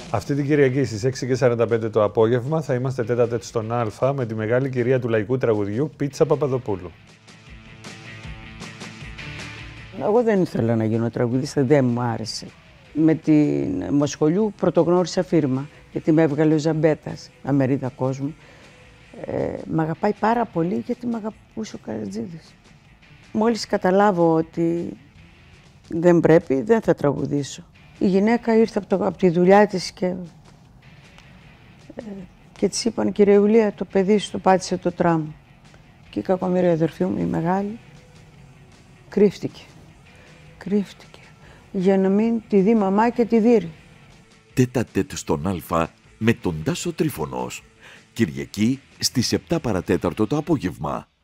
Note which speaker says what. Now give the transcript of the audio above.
Speaker 1: Αυτή την Κυριακή στις 6:45 το απόγευμα θα είμαστε τέτα-τέτ στον Α με τη μεγάλη κυρία του λαϊκού τραγουδιού Πίτσα Παπαδοπούλου.
Speaker 2: Εγώ δεν ήθελα να γίνω τραγουδίστρια, δεν μου άρεσε. Με την Μοσχολιού πρωτογνώρισα φίρμα, γιατί με έβγαλε ο Ζαμπέτας, αμερίδα κόσμου. Μ' αγαπάει πάρα πολύ γιατί μ' αγαπούσε ο Καρατζίδης. Μόλις καταλάβω ότι δεν πρέπει, δεν θα τραγουδήσω. Η γυναίκα ήρθε από τη δουλειά της και της είπαν, κυρία Ιουλία, το παιδί σου το πάτησε το τραμ. Και η κακομοίρη αδερφή μου, η μεγάλη, κρύφτηκε. Για να μην τη δει μαμά και τη δείρει.
Speaker 3: Τέτα-τέτ στον Α με τον Τάσο Τρίφωνος. Κυριακή στις 7 παρατέταρτο το απόγευμα.